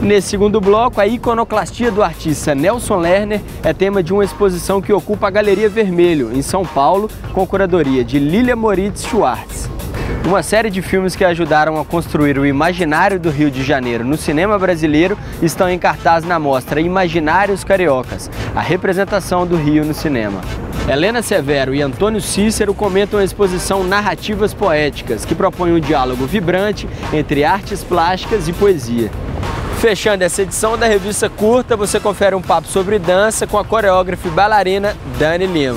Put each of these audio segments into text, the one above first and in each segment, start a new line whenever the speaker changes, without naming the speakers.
Nesse segundo bloco, a iconoclastia do artista Nelson Lerner é tema de uma exposição que ocupa a Galeria Vermelho, em São Paulo, com curadoria de Lilia Moritz Schwartz. Uma série de filmes que ajudaram a construir o imaginário do Rio de Janeiro no cinema brasileiro estão em cartaz na mostra Imaginários Cariocas, a representação do Rio no cinema. Helena Severo e Antônio Cícero comentam a exposição Narrativas Poéticas, que propõe um diálogo vibrante entre artes plásticas e poesia. Fechando essa edição da revista Curta, você confere um papo sobre dança com a coreógrafa e bailarina Dani Lima.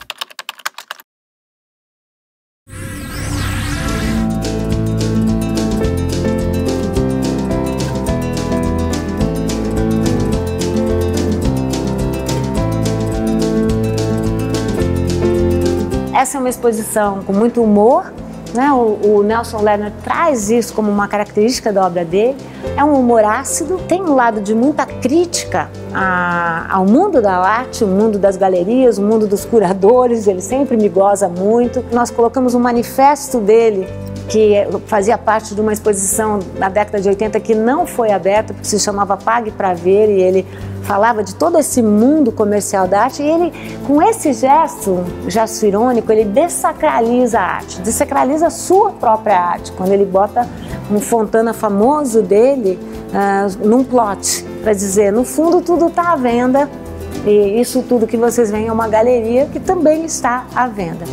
Essa é uma exposição com muito humor, né? O Nelson Lerner traz isso como uma característica da obra dele. É um humor ácido, tem um lado de muita crítica ao mundo da arte, o mundo das galerias, o mundo dos curadores, ele sempre me goza muito. Nós colocamos um manifesto dele, que fazia parte de uma exposição na década de 80 que não foi aberta, porque se chamava Pague para Ver, e ele falava de todo esse mundo comercial da arte, e ele, com esse gesto irônico, ele dessacraliza a arte, dessacraliza a sua própria arte, quando ele bota um Fontana famoso dele num plot, para dizer, no fundo tudo está à venda, e isso tudo que vocês veem é uma galeria que também está à venda.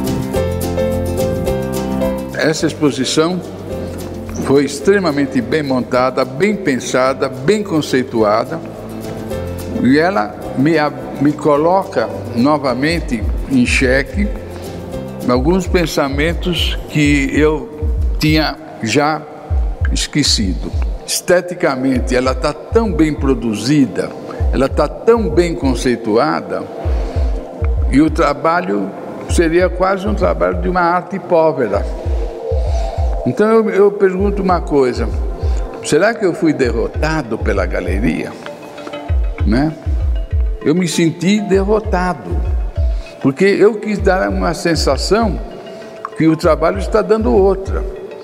Essa exposição foi extremamente bem montada, bem pensada, bem conceituada, e ela me coloca novamente em xeque alguns pensamentos que eu tinha já esquecido. Esteticamente, ela está tão bem produzida, ela está tão bem conceituada, e o trabalho seria quase um trabalho de uma arte povera. Então eu pergunto uma coisa, será que eu fui derrotado pela galeria? Né? Eu me senti derrotado, porque eu quis dar uma sensação que o trabalho está dando outra.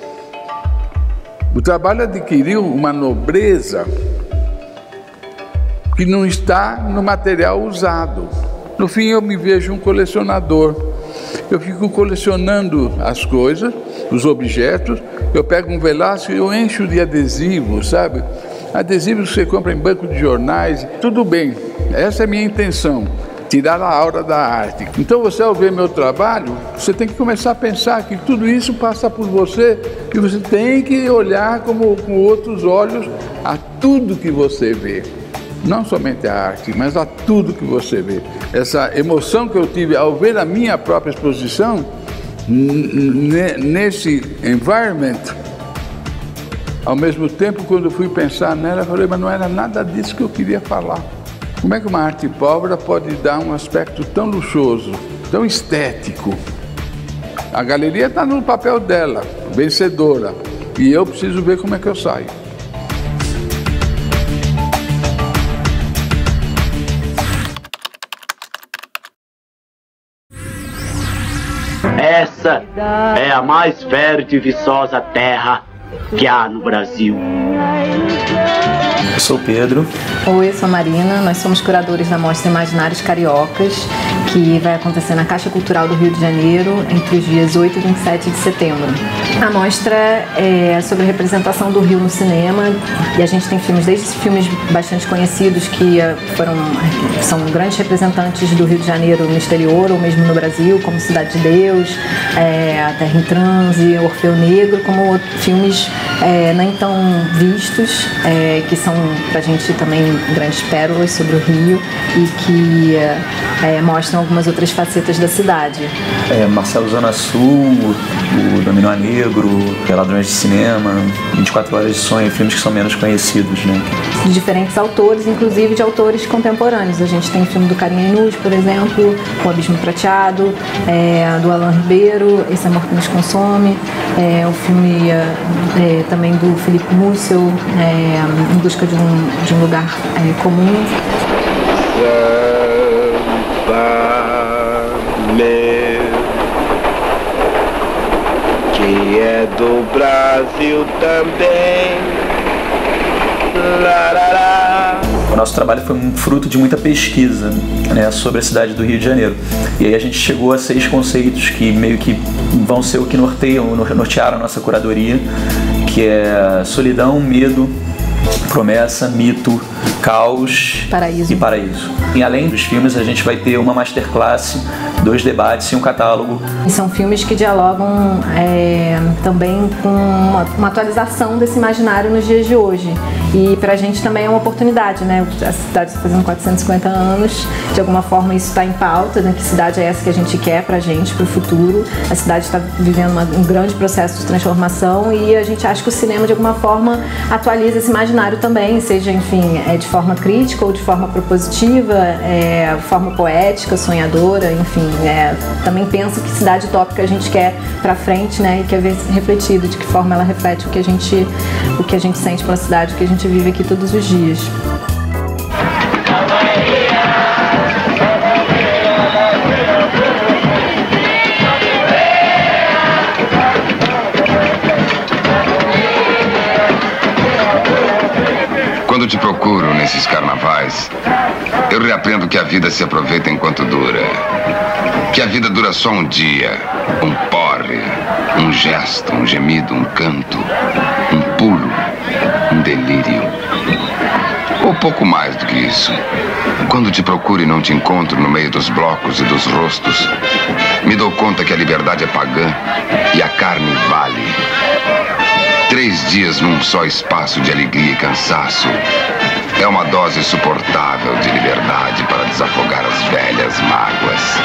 O trabalho adquiriu uma nobreza que não está no material usado. No fim eu me vejo um colecionador. Eu fico colecionando as coisas, os objetos. Eu pego um Velázquez e eu encho de adesivos, sabe? Adesivos que você compra em banco de jornais. Tudo bem, essa é a minha intenção, tirar a aura da arte. Então você, ao ver meu trabalho, você tem que começar a pensar que tudo isso passa por você e você tem que olhar com outros olhos a tudo que você vê. Não somente a arte, mas a tudo que você vê. Essa emoção que eu tive ao ver a minha própria exposição, nesse environment, ao mesmo tempo, quando eu fui pensar nela, eu falei, mas não era nada disso que eu queria falar. Como é que uma arte pobre pode dar um aspecto tão luxuoso, tão estético? A galeria está no papel dela, vencedora, e eu preciso ver como é que eu saio.
Essa é a mais fértil e viçosa terra que há no Brasil.
Eu sou o Pedro.
Oi, eu sou a Marina. Nós somos curadores da Mostra Imaginários Cariocas, que vai acontecer na Caixa Cultural do Rio de Janeiro entre os dias 8 e 27 de setembro. A mostra é sobre a representação do Rio no cinema, e a gente tem filmes, desde filmes bastante conhecidos que são grandes representantes do Rio de Janeiro no exterior ou mesmo no Brasil, como Cidade de Deus, A Terra em Transe, Orfeu Negro, como filmes nem tão vistos, que são pra gente também grandes pérolas sobre o Rio e que mostram algumas outras facetas da cidade.
Marcelo Zona Sul, o Dominó Negro, Ladrões de Cinema, 24 Horas de Sonho, filmes que são menos conhecidos, né?
De diferentes autores, inclusive de autores contemporâneos. A gente tem o filme do Carinha Inútil, por exemplo, O Abismo Prateado, do Alain Ribeiro, Esse Amor que Nos Consome, o filme também do Felipe Mussel, Em Busca de um Lugar Comum.
Que é do Brasil também,
O nosso trabalho foi um fruto de muita pesquisa, né, sobre a cidade do Rio de Janeiro. E aí a gente chegou a 6 conceitos que meio que vão ser o que nortearam a nossa curadoria, que é solidão, medo, promessa, mito, caos e paraíso. E além dos filmes, a gente vai ter uma masterclass, 2 debates e um catálogo.
E são filmes que dialogam também com uma atualização desse imaginário nos dias de hoje. E pra gente também é uma oportunidade, né? A cidade está fazendo 450 anos, de alguma forma isso está em pauta, né? Que cidade é essa que a gente quer pra gente, pro futuro. A cidade está vivendo um grande processo de transformação e a gente acha que o cinema, de alguma forma, atualiza esse imaginário também, seja, enfim, de forma crítica ou de forma propositiva, forma poética, sonhadora, enfim. Também penso que cidade utópica a gente quer pra frente, né? E quer ver refletido, de que forma ela reflete o que a gente sente pela cidade, o que a gente vive aqui todos os dias.
Quando te procuro nesses carnavais, eu reaprendo que a vida se aproveita enquanto dura. Que a vida dura só um dia, um porre, um gesto, um gemido, um canto, um pulo, um delírio. Ou pouco mais do que isso. Quando te procuro e não te encontro no meio dos blocos e dos rostos, me dou conta que a liberdade é pagã e a carne vale. 3 dias num só espaço de alegria e cansaço é uma dose suportável de liberdade para desafogar as velhas mágoas.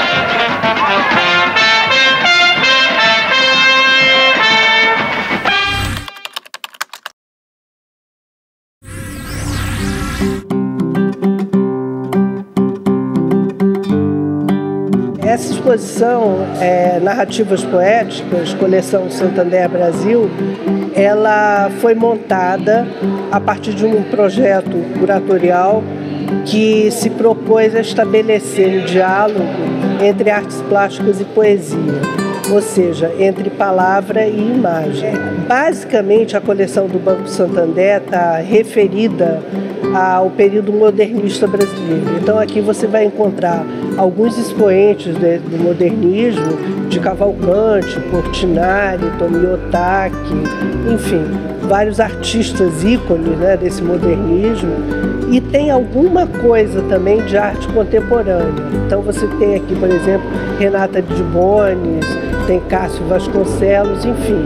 Essa exposição, Narrativas Poéticas, coleção Santander Brasil, ela foi montada a partir de um projeto curatorial que se propôs a estabelecer um diálogo entre artes plásticas e poesia, ou seja, entre palavra e imagem. Basicamente, a coleção do Banco Santander está referida ao período modernista brasileiro. Então aqui você vai encontrar alguns expoentes do modernismo, de Cavalcante, Portinari, Tomiotaki, enfim, vários artistas ícones, né, desse modernismo, e tem alguma coisa também de arte contemporânea. Então você tem aqui, por exemplo, Renata de Bones, tem Cássio Vasconcelos, enfim.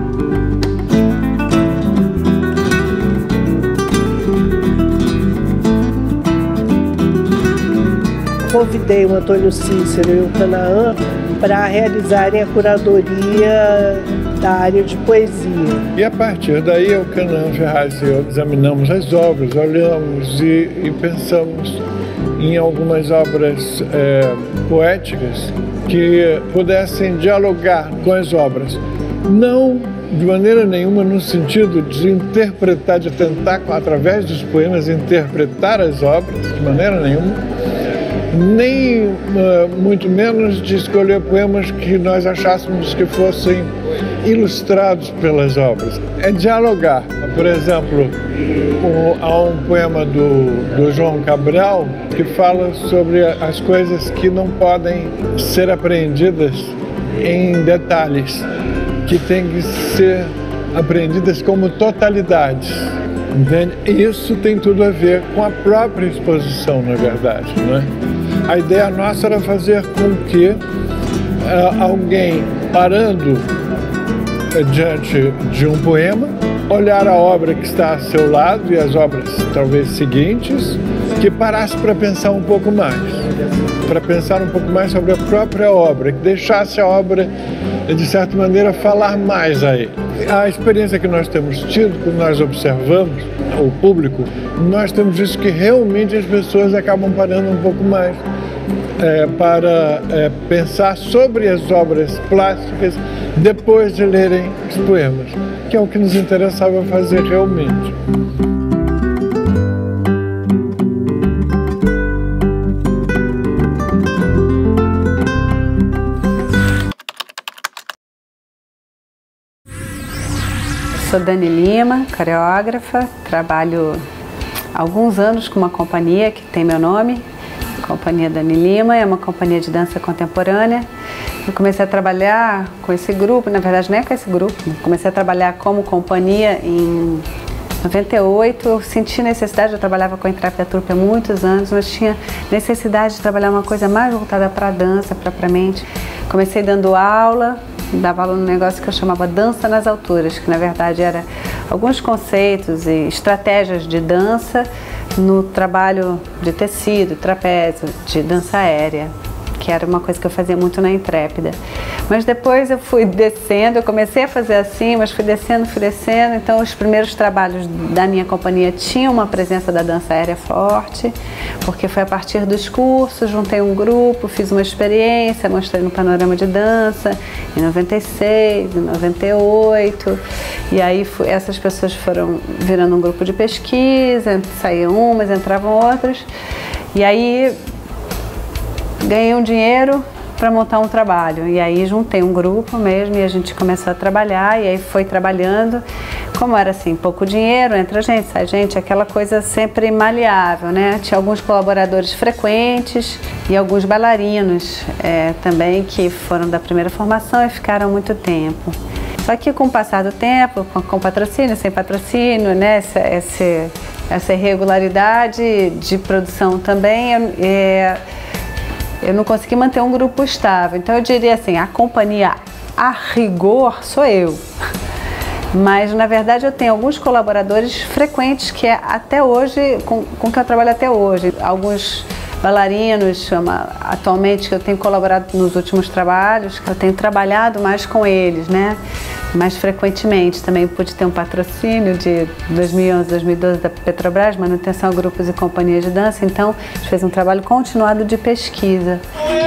Convidei o Antônio Cícero e o Canaã para realizarem a curadoria da área de poesia.
E a partir daí, o Canaã Ferraz e eu examinamos as obras, olhamos e pensamos em algumas obras poéticas que pudessem dialogar com as obras. Não de maneira nenhuma no sentido de interpretar, de tentar, através dos poemas, interpretar as obras, de maneira nenhuma, nem muito menos de escolher poemas que nós achássemos que fossem ilustrados pelas obras. É dialogar. Por exemplo, há um poema do João Cabral que fala sobre as coisas que não podem ser apreendidas em detalhes, que têm que ser apreendidas como totalidades. Entende? Isso tem tudo a ver com a própria exposição, na verdade, não é? A ideia nossa era fazer com que alguém, parando diante de um poema, olhar a obra que está a seu lado e as obras talvez seguintes, que parasse para pensar um pouco mais, sobre a própria obra, que deixasse a obra, de certa maneira, falar mais a ele. A experiência que nós temos tido, quando nós observamos o público, nós temos visto que realmente as pessoas acabam parando um pouco mais para pensar sobre as obras plásticas depois de lerem os poemas, que é o que nos interessava fazer realmente.
sou Dani Lima, coreógrafa, trabalho há alguns anos com uma companhia que tem meu nome, Companhia Dani Lima, é uma companhia de dança contemporânea. Eu comecei a trabalhar com esse grupo, na verdade não é com esse grupo, comecei a trabalhar como companhia em 98, eu senti necessidade, eu trabalhava com a Intrépida Trupe há muitos anos, mas tinha necessidade de trabalhar uma coisa mais voltada para a dança, propriamente. Comecei dando aula, dava aula num negócio que eu chamava Dança nas Alturas, que na verdade era alguns conceitos e estratégias de dança no trabalho de tecido, trapézio, de dança aérea, que era uma coisa que eu fazia muito na Intrépida. Mas depois eu fui descendo, eu comecei a fazer assim, mas fui descendo, então os primeiros trabalhos da minha companhia tinham uma presença da dança aérea forte, porque foi a partir dos cursos, juntei um grupo, fiz uma experiência, mostrei no Panorama de Dança, em 96, em 98, e aí essas pessoas foram virando um grupo de pesquisa, saíam umas, entravam outras, e aí ganhei um dinheiro para montar um trabalho, e aí juntei um grupo mesmo e a gente começou a trabalhar, e aí foi trabalhando, como era assim, pouco dinheiro, entra gente, sai gente, aquela coisa sempre maleável, né? Tinha alguns colaboradores frequentes e alguns bailarinos também que foram da primeira formação e ficaram muito tempo. Só que com o passar do tempo, com patrocínio, sem patrocínio, né? Essa irregularidade de produção também, eu não consegui manter um grupo estável. Então eu diria assim, a companhia a rigor sou eu. Mas na verdade eu tenho alguns colaboradores frequentes que até hoje, com que eu trabalho até hoje. Alguns bailarinos, atualmente que eu tenho colaborado nos últimos trabalhos, que eu tenho trabalhado mais com eles, né? Mais frequentemente. Também pude ter um patrocínio de 2011, 2012 da Petrobras, manutenção a grupos e companhias de dança, então a gente fez um trabalho continuado de pesquisa.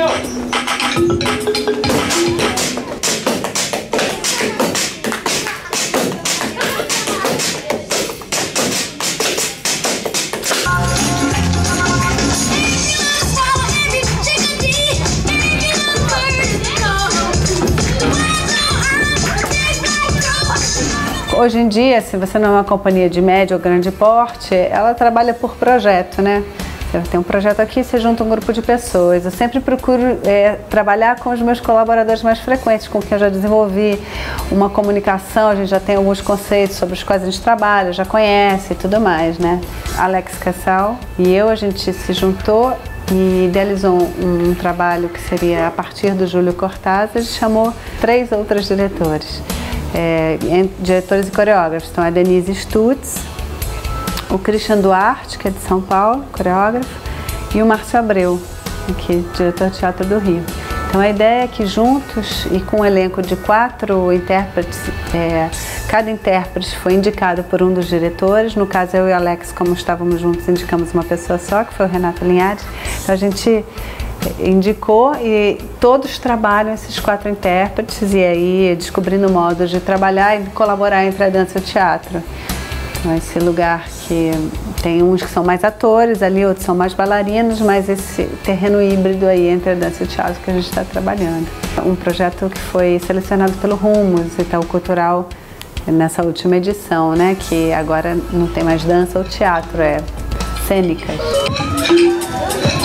Hoje em dia, se você não é uma companhia de médio ou grande porte, ela trabalha por projeto, né? Você tem um projeto aqui, você junta um grupo de pessoas. Eu sempre procuro trabalhar com os meus colaboradores mais frequentes, com quem eu já desenvolvi uma comunicação, a gente já tem alguns conceitos sobre os quais a gente trabalha, já conhece e tudo mais, né? Alex Cassal e eu, a gente se juntou e idealizou um trabalho que seria a partir do Júlio Cortázar, e chamou 3 outros diretores. Diretores e coreógrafos. Então a Denise Stutz, o Christian Duarte, que é de São Paulo, coreógrafo, e o Márcio Abreu, que é diretor de teatro do Rio. Então a ideia é que juntos e com um elenco de 4 intérpretes, cada intérprete foi indicado por um dos diretores. No caso eu e o Alex, como estávamos juntos, indicamos uma pessoa só, que foi o Renato Linhares. Então a gente indicou e todos trabalham, esses 4 intérpretes, e aí descobrindo modos de trabalhar e colaborar entre a dança e o teatro. Então esse lugar que tem uns que são mais atores ali, outros são mais bailarinos, mas esse terreno híbrido aí entre a dança e o teatro que a gente está trabalhando. Um projeto que foi selecionado pelo Rumos, Itaú Cultural, nessa última edição, né? Que agora não tem mais dança ou teatro, é cênicas.